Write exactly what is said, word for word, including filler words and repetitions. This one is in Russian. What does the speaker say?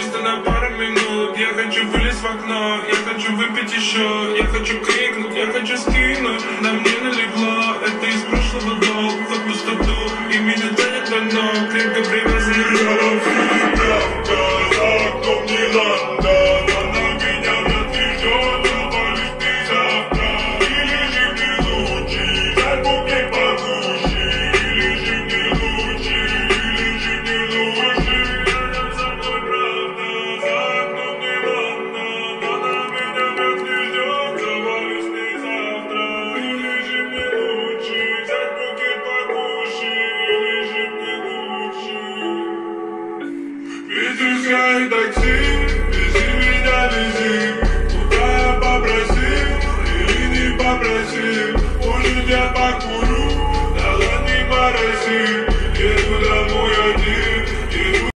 чисто на пару минут. Я хочу вылезть в окно, я хочу выпить еще. Я хочу крикнуть, я хочу скинуть. На мне налегло, это из прошлого долг. В пустоту, и меня тянет на дно. Крепко привязаны к правда, за окном не надо. Она меня вряд ли ждет, завалишь ты завтра. Или же мне лучше, дай букет погуще. Или же мне лучше, или же мне лучше. Рядом со мной правда, за окном не надо. Она меня вряд ли ждет, завалишь ты завтра. Или же мне лучше, взять букет погуще. Или же мне лучше. Ветерское такси, вези меня, вези. Куда я попросил или не попросил? Может я покурю, да ладно не морози.